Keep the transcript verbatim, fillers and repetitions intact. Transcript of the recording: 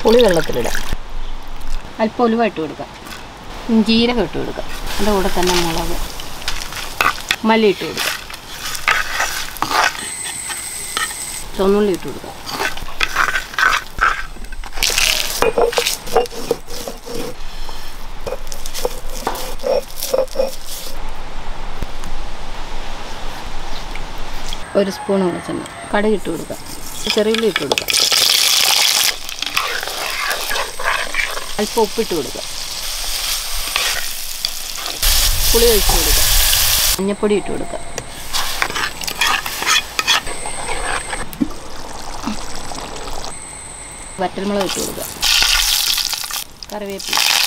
പുളി വെള്ളത്തിലിടാം. അല്പം ഉലുവ ഇട്ട് കൊടുക്കാം. ജീരകം ഇട്ട് കൊടുക്കാം. അതിൻ്റെ കൂടെ തന്നെ മുളക്, മല്ലി ഇട്ട് കൊടുക്കാം. ചുവന്നുള്ളി ഇട്ട് കൊടുക്കാം. ഒരു സ്പൂൺ വെളിച്ചെണ്ണ, കടുക് ഇട്ട് കൊടുക്കാം. ചെറിയുള്ളി ഇട്ട് കൊടുക്കാം. അല്പം ഉപ്പിട്ട് കൊടുക്കുക. പുളി ഒഴിച്ച് കൊടുക്കുക. മഞ്ഞൾപ്പൊടി ഇട്ട് കൊടുക്കുക. വറ്റൽമുളക് ഇട്ട് കൊടുക്കുക. കറിവേപ്പില.